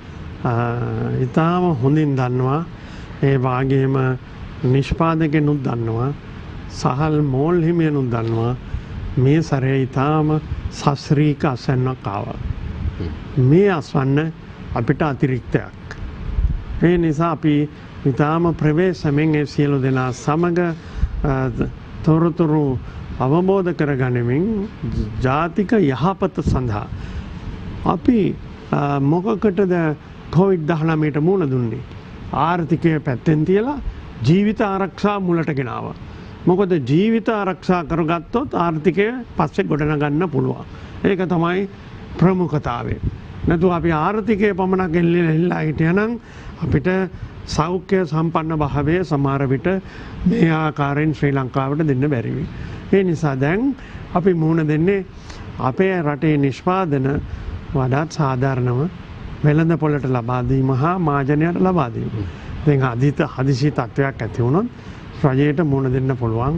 ඉතාම හොඳින් දන්නවා. ඒ වගේම නිෂ්පාදකයනුත් දන්නවා. සහල් මෝල් හිමියනුත් දන්නවා. මේ සැරේ ඉතාම සස්ත්‍රීක අසන්නක් ආවා. මේ අස්වන්න අපිට අතිරික්තයක්. ඒ නිසා අපි ඉතාම ප්‍රවේශමෙන් ඒ සියලු දෙනා සමග තොරතුරු අවබෝධ කරගනිමින් ජාතික යහපත සඳහා අපි මොකකටද කොවිඩ්-19ට මුහුණ දුන්නේ? ආර්ථිකය පැත්තෙන් තියලා ජීවිත ආරක්ෂා මුලට ගෙනාවා. මොකද ජීවිත ආරක්ෂා කරගත්තොත් ආර්ථිකය පස්සේ ගොඩනගන්න පුළුවන්. ඒක තමයි ප්‍රමුඛතාවය. නැතුව අපි ආර්ථිකය පමණක් එල්ලලා හිටියනම් අපිට සෞඛ්‍ය සම්පන්න භාවය සමහර විට මේ ආකාරයෙන් ශ්‍රී ලංකාවට දෙන්න බැරි වෙයි. ඒ නිසා දැන් අපි මුහුණ දෙන්නේ අපේ රටේ නිෂ්පාදන වඩාත් සාධාරණව වෙළඳ පොළට ලබා දීම හා මාජනයට ලබා දීම. දැන් හදිසි තත්ත්වයක් ඇති වුණොත් රජයට මුහුණ දෙන්න පුළුවන්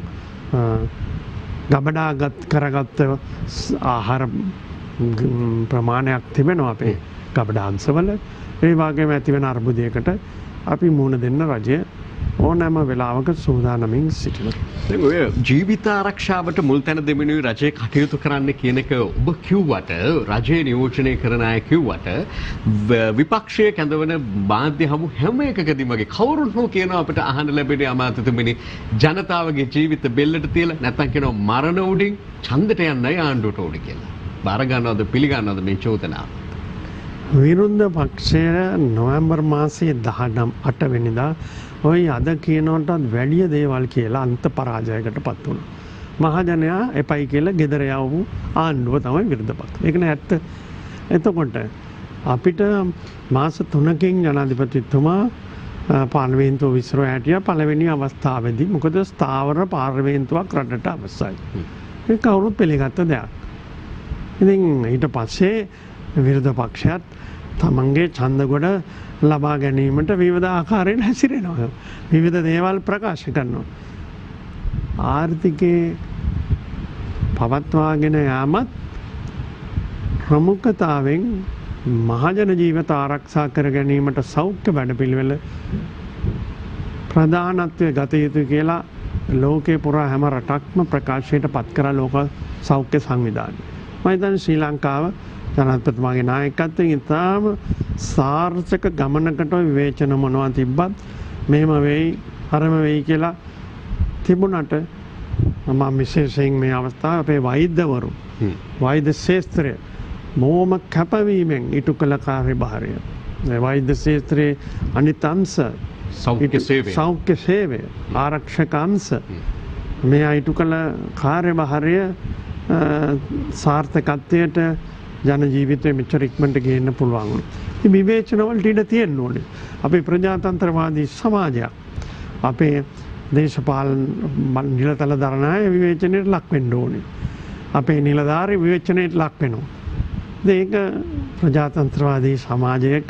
ගබඩාගත් කරගත්ත ආහාර ප්‍රමාණයක් තිබෙනවා අපේ ගබඩාංශවල. ඒ වගේම ඇති වෙන අර්බුදයකට අපි මුහුණ දෙන්න රජය ඕනෑම වෙලාවක සූදානමින් සිටිනවා. දැන් ඔය ජීවිත ආරක්ෂාවට මුල් තැන දෙමිනුයි රජය කටයුතු කරන්න කියන එක ඔබ කිව්වට රජය නියෝජනය කරන අය කිව්වට විපක්ෂයේ කැඳවන මාධ්‍ය හමු හැම එකකදීම වගේ කවුරුත් හෝ කියනවා අපිට අහන්න ලැබෙන්නේ අමාත්‍යතුමනි ජනතාවගේ ජීවිත බෙල්ලට තියලා නැත්නම් කියනවා මරණ උඩින් ඡන්දට යන්නයි ආණ්ඩුවට ඕනේ කියලා. බාර ගන්නවද පිළිගන්නවද මේ චෝදනාව? විරුද්ධ පක්ෂය නොවැම්බර් මාසයේ 18 වෙනිදා ඔය අද කියනවටත් වැඩිය දේවල් කියලා අන්ත පරාජයකට පත් වුණා. මහජනයා එපයි කියලා ගෙදර යවපු ආණ්ඩුව තමයි විරුද්ධ පක්ෂ. ඒක නේ ඇත්ත. එතකොට අපිට මාස 3කින් ජනාධිපතිතුමා පාර්ලිමේන්තුව විසිරුව හැටිය පළවෙනි අවස්ථාවේදී මොකද ස්ථාවර පාර්ලිමේන්තුවක් රටට අවශ්‍යයි. ඒක කවුරුත් පිළිගත්ත දෙයක්. ඉතින් ඊට පස්සේ විරුද්ධ පක්ෂයත් තමන්ගේ ඡන්ද ගොඩ ලබා ගැනීමට විවිධ ආකාරයෙන් හැසිරෙනවා. විවිධ දේවල් ප්‍රකාශ කරනවා. ආර්ථිකයේ පවත්වාගෙන යාමත් ප්‍රමුඛතාවෙන් මහජන ජීවිත ආරක්ෂා කර ගැනීමට සෞඛ්‍ය වැඩපිළිවෙල ප්‍රධානත්වය ගත යුතුයි කියලා ලෝකේ පුරා හැම රටක්ම ප්‍රකාශයට පත් කරා ලෝක සෞඛ්‍ය සංවිධානය. මම හිතන්නේ ශ්‍රී ලංකාව ජනාධිපතිතුමාගේ නායකත්වයෙන් ඉතාම සාර්ථක ගමනකට විවේචන මොනවා තිබ්බත් මෙහෙම වෙයි අරම වෙයි කියලා තිබුණට මම විශේෂයෙන් මේ අවස්ථාව අපේ වෛද්‍යවරු වෛද්‍ය ශාස්ත්‍රය බොහොම කැපවීමෙන් ඉටු කළ කාර්යභාරය වෛද්‍ය ශාස්ත්‍රයේ අනිත් අංශ සෞඛ්‍ය සේවය ආරක්ෂක අංශ මේ ඉටු කළ කාර්යභාරය සාර්ථකත්වයට ජන ජීවිතේ මෙච්චර ඉක්මනට ගේන්න පුළුවන් වුණා. මේ විවේචන වලට ඉඩ තියෙන්න ඕනේ. අපේ ප්‍රජාතන්ත්‍රවාදී සමාජයක් අපේ දේශපාලන නිලතල දරන අය විවේචනයට ලක් වෙන්න ඕනේ. අපේ නිලධාරී විවේචනයට ලක් වෙනවා. ඒක ප්‍රජාතන්ත්‍රවාදී සමාජයක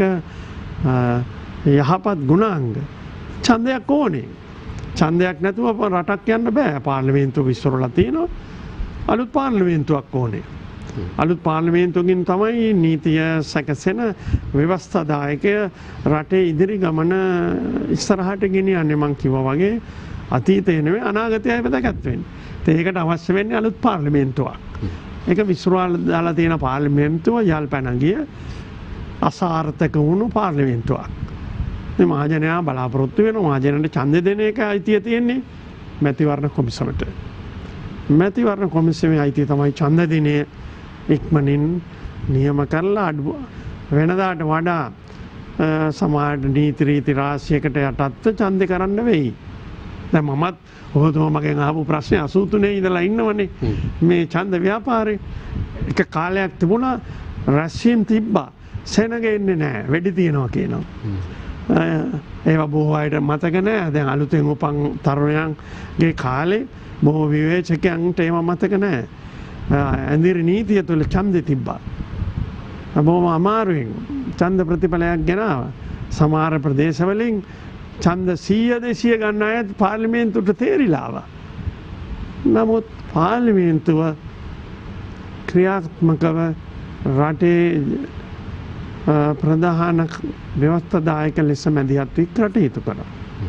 යහපත් ගුණාංග. ඡන්දයක් ඕනේ. ඡන්දයක් නැතුව රටක් යන්න බෑ. පාර්ලිමේන්තුව විසිරලා තියෙනවා. අලුත් පාර්ලිමේන්තුවක් ඕනේ. අලුත් පාර්ලිමේන්තුවකින් තමයි නීතිය සැකසෙන ව්‍යවස්ථාදායකය රටේ ඉදිරි ගමන ඉස්සරහට ගෙනියන්නේ. මං කිව්වා වගේ අතීතේ නෙවෙයි අනාගතයයි වැදගත් වෙන්නේ. ඒකට අවශ්‍ය වෙන්නේ අලුත් පාර්ලිමේන්තුවක්. ඒක විශ්වාල දාලා තියෙන පාර්ලිමේන්තුව යල් පැන ගිය අසාර්ථක වුණු පාර්ලිමේන්තුවක්. මේ මහජනයා බලාපොරොත්තු වෙන මහජනන්ට ඡන්දය දෙන එක අයිතිය තියෙන්නේ මැතිවරණ කොමිසමට. මැතිවරණ කොමිසමේ අයිතිය තමයි ඡන්ද දිනය ඉක්මනින් නියම කරලා වෙනදාට වඩා සමාජ නීති රීති රාශියකට යටත්ව ඡන්දේ කරන්න වෙයි. දැන් මමත් ඔහොතම මගෙන් අහපු ප්‍රශ්නේ 83 ඉඳලා ඉන්නවනේ මේ ඡන්ද ව්‍යාපාරේ. එක කාලයක් තිබුණා රැස්වීම් තිබ්බා. සෙනග එන්නේ නැහැ. වෙඩි තියනවා කියනවා. ඒවා බොහෝ අයට මතක නැහැ. දැන් අලුතෙන් උපන් තරුණයන්ගේ කාලේ බොහෝ විවේචකයන්ට ඒවා මතක නැහැ. ඇඳිරි නීතිය තුළ ඡන්දෙ තිබ්බා. බොහොම අමාරුවෙන් ඡන්ද ප්‍රතිඵලයක් ගෙනාවා. සමහර ප්‍රදේශවලින් ඡන්ද 100 200 ගන්න අය පාර්ලිමේන්තුවට තේරිලා ආවා. නමුත් පාර්ලිමේන්තුව ක්‍රියාත්මකව රටේ ප්‍රධාන ව්‍යවස්ථාදායක ලෙස මැදිහත් වී කටයුතු කරනවා.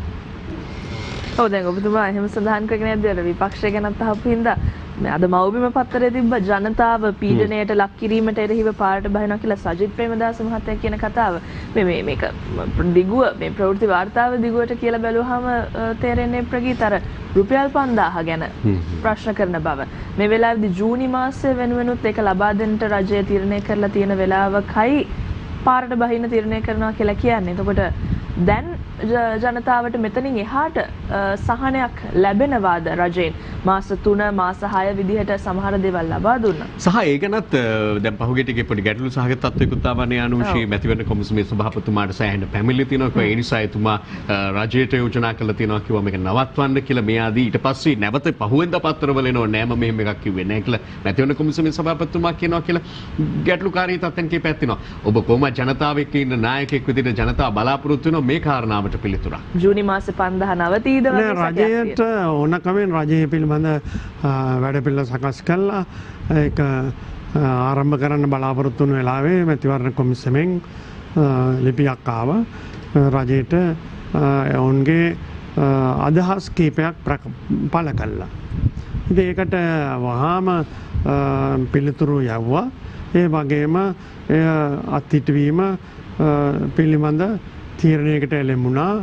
ඔව් දැන් ඔබතුමා එහෙම සඳහන් කරගෙන යද්දී අර විපක්ෂය ගැනත් අහපු හින්දා අද මව්බිම පත්තරේ තිබ්බ ජනතාව පීඩනයට ලක් කිරීමට එරෙහිව පාරට බහිනවා කියලා සජිත් ප්‍රේමදාස මහත්තයා කියන කතාව මේක දිගුව මේ ප්‍රවෘත්ති වාර්තාව දිගුවට කියලා බැලුවාම තේරෙන්නේ ප්‍රගීත අර රුපියල් 5000 ගැන ප්‍රශ්න කරන බව. මේ වෙලාවේදී ජූනි මාසයේ වෙනුවෙනුත් ඒක ලබා දෙන්නට රජය තීරණය කරලා තියෙන වෙලාවකයි පාරට බහින්න තීරණය කරනවා කියලා කියන්නේ. එතකොට දැන් ජනතාවට මෙතනින් එහාට සහනයක් ලැබෙනවාද රජයෙන්? මාස 3 මාස 6 විදිහට සමහර දේවල් ලබා දුන්නා. සහ ඒ ගැනත් දැන් පහුගිය ටිකේ පොඩි ගැටලු සහගත තත්ත්වයකට ආවනේ අනුශී මැතිවරණ කොමිසමේ සභාපතිතුමාට සෑහෙන පැමිණිලි තියෙනවා. ඒ නිසා එතුමා රජයට යෝජනා කළා තියෙනවා කිව්වා මේක නවත්වන්න කියලා. මේ ආදී ඊට පස්සේ නැවත පහුවෙන්ද පත්තරවල එනවා නෑම මෙහෙම එකක් කිව්වේ නෑ කියලා මැතිවරණ කොමිසමේ සභාපතිතුමා කියනවා කියලා ගැටලුකාරී තත්ත්වෙන් කියපැත්තිනවා. ඔබ කොහොමද ජනතාව එක්ක ඉන්න 나යකයෙක් විදිහට ජනතාව බලාපොරොත්තු වෙනවා මේ කාරණාවට පිළිතුරක්. ජූනි මාසේ 5000 නවතීද වගේ රජයට ඕනකමෙන් රජයේ පිළිබඳ වැඩ පිළිවෙල සකස් කළා ඒක ආරම්භ කරන්න බලාපොරොත්තු වුණු වෙලාවේ මැතිවරණ කොමිසමෙන් ලිපියක් ආවා රජයට ඔවුන්ගේ අදහස් කීපයක් පළ කළා. ඉතින් ඒකට වහාම පිළිතුරු යවුවා. ඒ වගේම අත්හිටුවීම පිළිබඳ තීරණයකට එළඹුණා.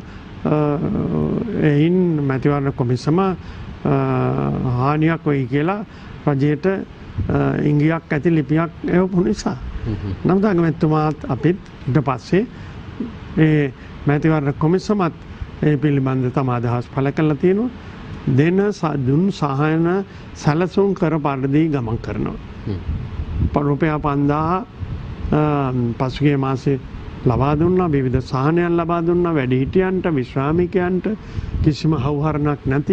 එයින් මැතිවරණ කොමිසම හානියක් වෙයි කියලා රජයට ඉංගියක් ඇති ලිපියක් එවපු නිසා. නමුත් අගමැතිතුමාත් අපිත් ඊට පස්සේ ඒ මැතිවරණ කොමිසමත් ඒ පිළිබඳ තම අදහස් පළ කළා තියෙනවා. දුන් සහායන සැලසුම් කර පරිදි ගමන් කරනවා. රුපියල් 5000 පසුගිය මාසේ ලබා දුන්නා. විවිධ සහනයන් ලබා දුන්නා වැඩිහිටියන්ට විශ්‍රාමිකයන්ට කිසිම හවුහරණක් නැති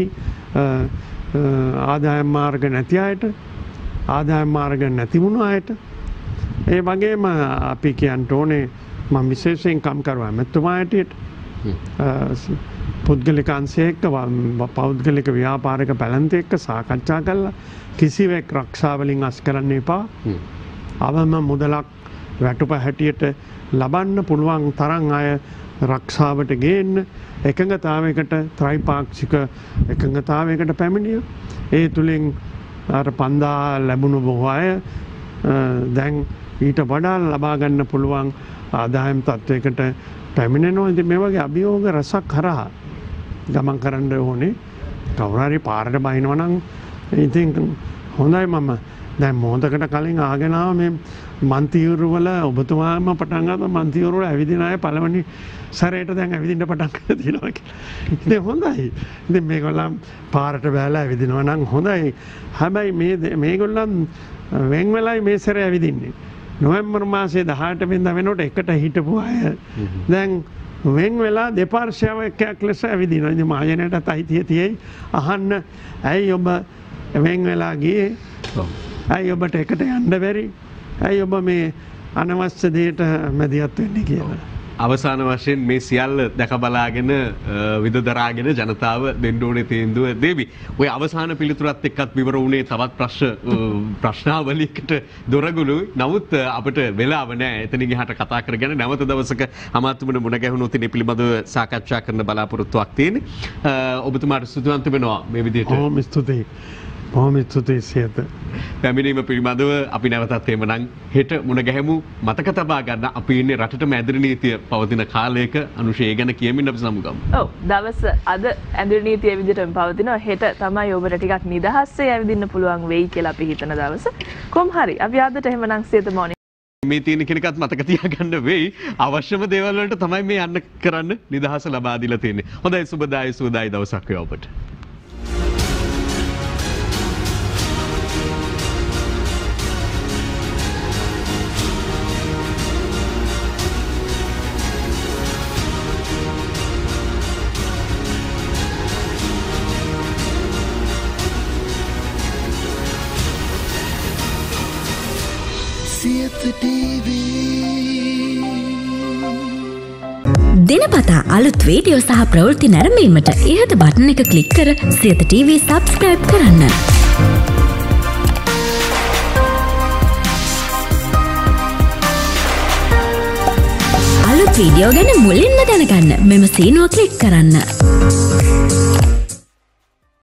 ආදායම් මාර්ග නැති අයට ආදායම් මාර්ග නැති වුණු අයට. ඒ වගේම අපි කියන්න ඕනේ මම විශේෂයෙන් කම්කරුවා මැතිතුමාට පුද්ගලික අංශය එක්ක පෞද්ගලික ව්‍යාපාරික පැලැන්ත එක්ක සාකච්ඡා කළා. කිසිවෙක් රක්ෂා වලින් අස් කරන්න එපා. අවම මුදලක් වැටුප හැටියට ලබන්න පුළුවන් තරම් අය රක්ෂාවට ගේන්න එකඟතාවයකට ත්‍රිපාක්ෂික එකඟතාවයකට පැමිණියා. ඒ තුලින් අර 5000 ලැබුණු බොහෝ අය දැන් ඊට වඩා ලබා ගන්න පුළුවන් ආදායම් තත්වයකට පැමිණෙනවා. ඉතින් මේ වගේ අභියෝග රසක් කරා ගමන් කරන්න ඕනේ. කවුරු හරි පාරට බහිනවා නම් ඉතින් හොඳයි. මම දැන් මොහොතකට කලින් ආගෙන ආව මේ මන්තිවරු වල ඔබතුමාම පටන් ගත්ත මන්තිවරු වල ඇවිදින අය පළවෙනි සැරේට දැන් ඇවිදින්න පටන් ගන්න තියෙනවා කියලා. ඉතින් හොඳයි. ඉතින් මේගොල්ලන් පාරට බැලලා ඇවිදිනවා නම් හොඳයි. හැබැයි මේගොල්ලන් වෙන් වෙලයි මේ සැරේ ඇවිදින්නේ. නොවැම්බර් මාසේ 18 වෙනිදා වෙනකොට එකට හිටපු අය දැන් වෙන් වෙලා දෙපාර්ශ්වයක් ලෙස ඇවිදිනවා. ඉතින් මහජනයටත් අයිතිය තියෙයි අහන්න ඇයි ඔබ වෙන් වෙලා ගියේ? ඇයි ඔබට එකට යන්න බැරි? ඇයි ඔබ මේ අනවශ්‍ය දෙයට මැදිහත් වෙන්නේ කියලා. අවසාන වශයෙන් මේ සියල්ල දැක බලාගෙන විදදරාගෙන ජනතාව දෙන්න ඕනේ තීන්දුව දෙවි. ඔය අවසාන පිළිතුරත් එක්කත් විවර වුණේ තවත් ප්‍රශ්නාවලියකට දොරගුළු. නමුත් අපිට වෙලාව නැහැ. එතනින් එහාට කතා කරගෙන නැවත දවසක අමාත්‍යවරුන් මුණ ගැහුණොත් ඉතින් පිළිබඳව සාකච්ඡා කරන්න බලාපොරොත්තුවක් තියෙන්නේ. ඔබතුමාට ස්තුතිවන්ත වෙනවා මේ විදිහට. බොහොම ස්තුතියි. බොහොම ස්තුතියි සියත. පැමිණීම පිළිබඳව අපි නැවතත් එහෙමනම් හෙට මුණ ගැහෙමු. මතක තබා ගන්න අපි ඉන්නේ රටට ඇඳිරි නීතිය පවතින කාලයක. අනුශේ ගැන කියමින් අපි සමුගමු. ඔව් දවස් අද ඇඳිරි නීතිය විදිහටම පවතිනවා. හෙට තමයි ඔබට ටිකක් නිදහස්සේ ඇවිදින්න පුළුවන් වෙයි කියලා අපි හිතන දවස. කොහොම හරි අපි අදට එහෙමනම් සියත මොණි මේ තියෙන කෙනෙක්වත් මතක තියාගන්න වෙයි. අවශ්‍යම දේවල් වලට තමයි මේ යන්න කරන්න නිදහස ලබා දීලා තියෙන්නේ. හොඳයි සුබදායි දවසක් වේවා ඔබට. දිනපතා අලුත් වීඩියෝ සහ ප්‍රවෘත්ති නැරඹීමට ඉහත බටන් එක ක්ලික් කර සියත TV සබ්ස්ක්‍රයිබ් කරන්න. අලුත් වීඩියෝ ගැන මුලින්ම දැනගන්න මෙම සීනුව ක්ලික් කරන්න.